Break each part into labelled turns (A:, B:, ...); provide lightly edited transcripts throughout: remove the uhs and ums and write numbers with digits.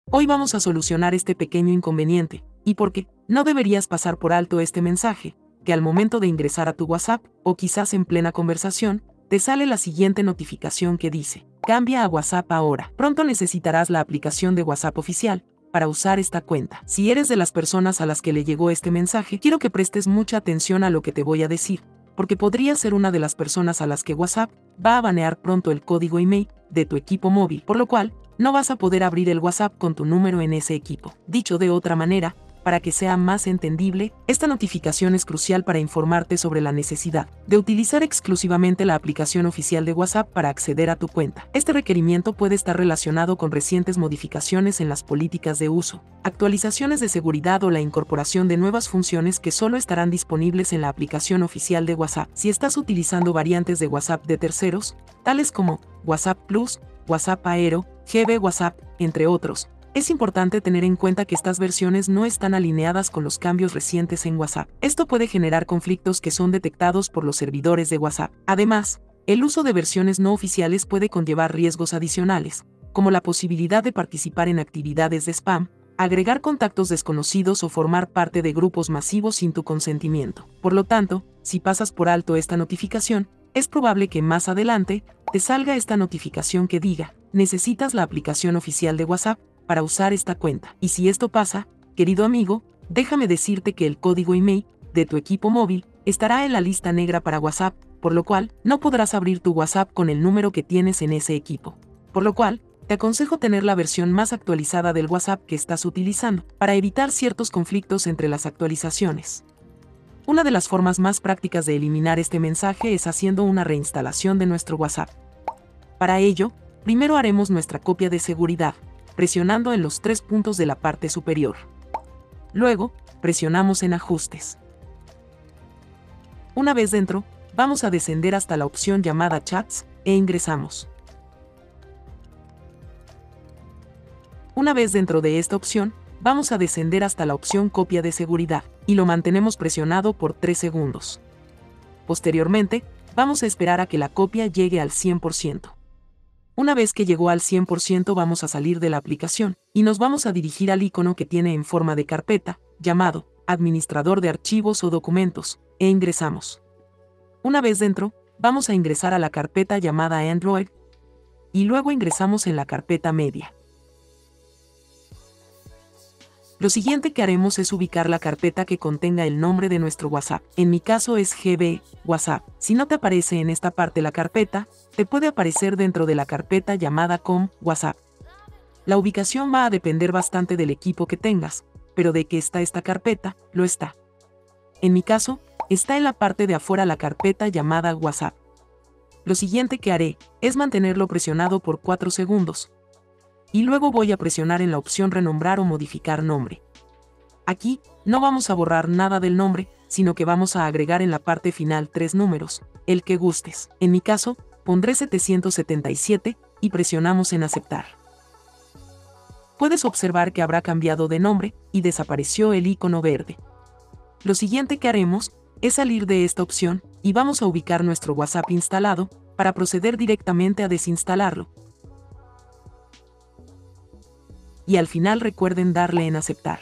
A: Hoy vamos a solucionar este pequeño inconveniente, y porque no deberías pasar por alto este mensaje, que al momento de ingresar a tu WhatsApp, o quizás en plena conversación, te sale la siguiente notificación que dice: cambia a WhatsApp ahora. Pronto necesitarás la aplicación de WhatsApp oficial para usar esta cuenta. Si eres de las personas a las que le llegó este mensaje, quiero que prestes mucha atención a lo que te voy a decir, porque podrías ser una de las personas a las que WhatsApp va a banear pronto el código email de tu equipo móvil, por lo cual no vas a poder abrir el WhatsApp con tu número en ese equipo. Dicho de otra manera, para que sea más entendible, esta notificación es crucial para informarte sobre la necesidad de utilizar exclusivamente la aplicación oficial de WhatsApp para acceder a tu cuenta. Este requerimiento puede estar relacionado con recientes modificaciones en las políticas de uso, actualizaciones de seguridad o la incorporación de nuevas funciones que solo estarán disponibles en la aplicación oficial de WhatsApp. Si estás utilizando variantes de WhatsApp de terceros, tales como WhatsApp Plus, WhatsApp Aero, GB WhatsApp, entre otros, es importante tener en cuenta que estas versiones no están alineadas con los cambios recientes en WhatsApp. Esto puede generar conflictos que son detectados por los servidores de WhatsApp. Además, el uso de versiones no oficiales puede conllevar riesgos adicionales, como la posibilidad de participar en actividades de spam, agregar contactos desconocidos o formar parte de grupos masivos sin tu consentimiento. Por lo tanto, si pasas por alto esta notificación, es probable que más adelante te salga esta notificación que diga: necesitas la aplicación oficial de WhatsApp para usar esta cuenta. Y si esto pasa, querido amigo, déjame decirte que el código email de tu equipo móvil estará en la lista negra para WhatsApp, por lo cual no podrás abrir tu WhatsApp con el número que tienes en ese equipo. Por lo cual, te aconsejo tener la versión más actualizada del WhatsApp que estás utilizando, para evitar ciertos conflictos entre las actualizaciones. Una de las formas más prácticas de eliminar este mensaje es haciendo una reinstalación de nuestro WhatsApp. Para ello, primero haremos nuestra copia de seguridad, presionando en los 3 puntos de la parte superior. Luego, presionamos en Ajustes. Una vez dentro, vamos a descender hasta la opción llamada Chats e ingresamos. Una vez dentro de esta opción, vamos a descender hasta la opción Copia de seguridad y lo mantenemos presionado por 3 segundos. Posteriormente, vamos a esperar a que la copia llegue al 100%. Una vez que llegó al 100% vamos a salir de la aplicación y nos vamos a dirigir al icono que tiene en forma de carpeta, llamado Administrador de archivos o documentos, e ingresamos. Una vez dentro, vamos a ingresar a la carpeta llamada Android y luego ingresamos en la carpeta Media. Lo siguiente que haremos es ubicar la carpeta que contenga el nombre de nuestro WhatsApp. En mi caso es GB WhatsApp. Si no te aparece en esta parte la carpeta, te puede aparecer dentro de la carpeta llamada com WhatsApp. La ubicación va a depender bastante del equipo que tengas, pero de que está esta carpeta, lo está. En mi caso, está en la parte de afuera la carpeta llamada WhatsApp. Lo siguiente que haré es mantenerlo presionado por 4 segundos. Y luego voy a presionar en la opción Renombrar o Modificar nombre. Aquí, no vamos a borrar nada del nombre, sino que vamos a agregar en la parte final 3 números, el que gustes. En mi caso, pondré 777 y presionamos en Aceptar. Puedes observar que habrá cambiado de nombre y desapareció el icono verde. Lo siguiente que haremos es salir de esta opción y vamos a ubicar nuestro WhatsApp instalado para proceder directamente a desinstalarlo. Y al final recuerden darle en Aceptar.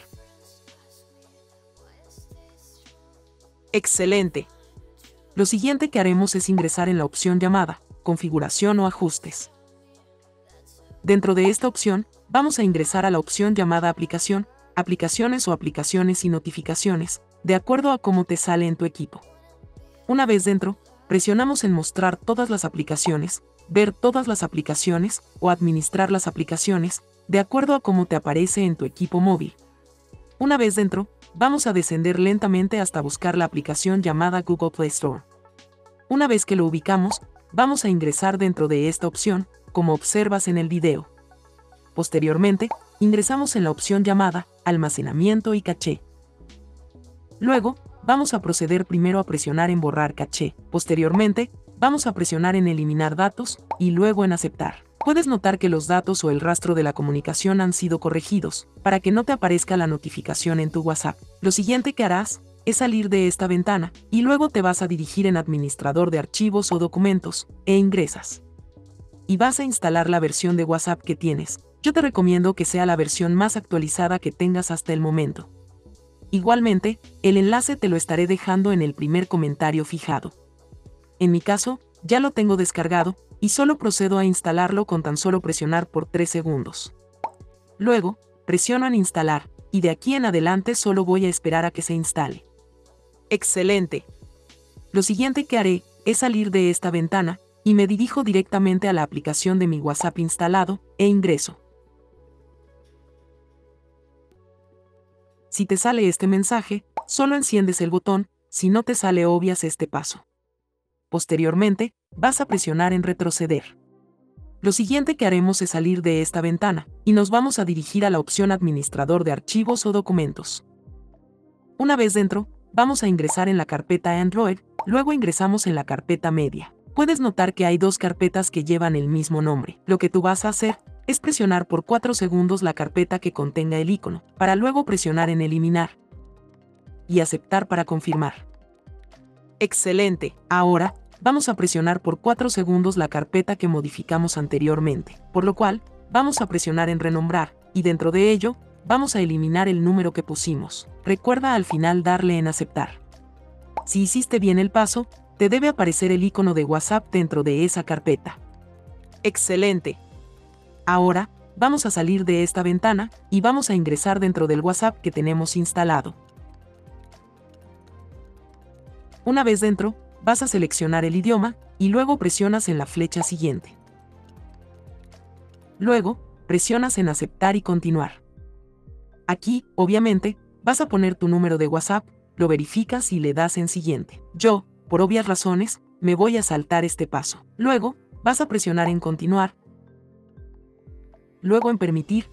A: ¡Excelente! Lo siguiente que haremos es ingresar en la opción llamada Configuración o Ajustes. Dentro de esta opción, vamos a ingresar a la opción llamada Aplicación, Aplicaciones o Aplicaciones y Notificaciones, de acuerdo a cómo te sale en tu equipo. Una vez dentro, presionamos en Mostrar todas las aplicaciones, Ver todas las aplicaciones o Administrar las aplicaciones, de acuerdo a cómo te aparece en tu equipo móvil. Una vez dentro, vamos a descender lentamente hasta buscar la aplicación llamada Google Play Store. Una vez que lo ubicamos, vamos a ingresar dentro de esta opción, como observas en el video. Posteriormente, ingresamos en la opción llamada Almacenamiento y Caché. Luego, vamos a proceder primero a presionar en Borrar caché. Posteriormente, vamos a presionar en Eliminar datos y luego en Aceptar. Puedes notar que los datos o el rastro de la comunicación han sido corregidos, para que no te aparezca la notificación en tu WhatsApp. Lo siguiente que harás es salir de esta ventana, y luego te vas a dirigir en Administrador de archivos o documentos, e ingresas. Y vas a instalar la versión de WhatsApp que tienes. yo te recomiendo que sea la versión más actualizada que tengas hasta el momento. Igualmente, el enlace te lo estaré dejando en el primer comentario fijado. En mi caso, ya lo tengo descargado, y solo procedo a instalarlo con tan solo presionar por 3 segundos. Luego, presiono en instalar, y de aquí en adelante solo voy a esperar a que se instale. ¡Excelente! Lo siguiente que haré es salir de esta ventana, y me dirijo directamente a la aplicación de mi WhatsApp instalado, e ingreso. Si te sale este mensaje, solo enciendes el botón, si no te sale obvias este paso. Posteriormente, vas a presionar en retroceder. Lo siguiente que haremos es salir de esta ventana, y nos vamos a dirigir a la opción Administrador de archivos o documentos. Una vez dentro, vamos a ingresar en la carpeta Android, luego ingresamos en la carpeta Media. Puedes notar que hay dos carpetas que llevan el mismo nombre. Lo que tú vas a hacer es presionar por 4 segundos la carpeta que contenga el icono, para luego presionar en Eliminar y aceptar para confirmar. ¡Excelente! Ahora, vamos a presionar por 4 segundos la carpeta que modificamos anteriormente, por lo cual, vamos a presionar en Renombrar, y dentro de ello, vamos a eliminar el número que pusimos. Recuerda al final darle en Aceptar. Si hiciste bien el paso, te debe aparecer el icono de WhatsApp dentro de esa carpeta. ¡Excelente! Ahora, vamos a salir de esta ventana, y vamos a ingresar dentro del WhatsApp que tenemos instalado. Una vez dentro, vas a seleccionar el idioma, y luego presionas en la flecha siguiente. Luego, presionas en Aceptar y Continuar. Aquí, obviamente, vas a poner tu número de WhatsApp, lo verificas y le das en Siguiente. Yo, por obvias razones, me voy a saltar este paso. Luego, vas a presionar en Continuar, luego en Permitir,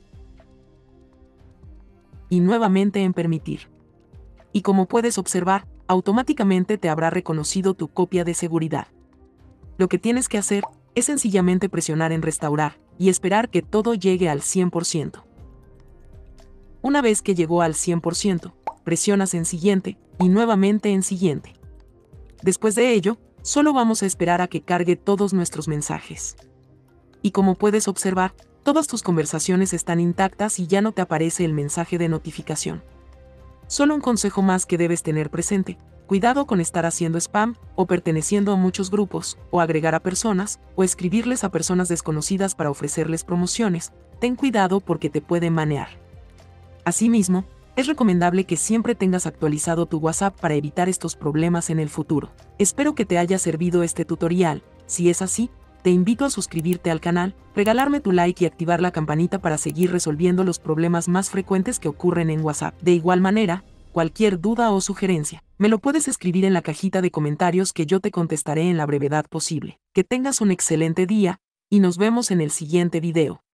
A: y nuevamente en Permitir. Y como puedes observar, automáticamente te habrá reconocido tu copia de seguridad. Lo que tienes que hacer es sencillamente presionar en Restaurar y esperar que todo llegue al 100%. Una vez que llegó al 100%, presionas en Siguiente y nuevamente en Siguiente. Después de ello, solo vamos a esperar a que cargue todos nuestros mensajes. Y como puedes observar, todas tus conversaciones están intactas y ya no te aparece el mensaje de notificación. Solo un consejo más que debes tener presente: cuidado con estar haciendo spam, o perteneciendo a muchos grupos, o agregar a personas, o escribirles a personas desconocidas para ofrecerles promociones. Ten cuidado porque te pueden manear. Asimismo, es recomendable que siempre tengas actualizado tu WhatsApp para evitar estos problemas en el futuro. Espero que te haya servido este tutorial. Si es así, te invito a suscribirte al canal, regalarme tu like y activar la campanita para seguir resolviendo los problemas más frecuentes que ocurren en WhatsApp. De igual manera, cualquier duda o sugerencia, me lo puedes escribir en la cajita de comentarios que yo te contestaré en la brevedad posible. Que tengas un excelente día, y nos vemos en el siguiente video.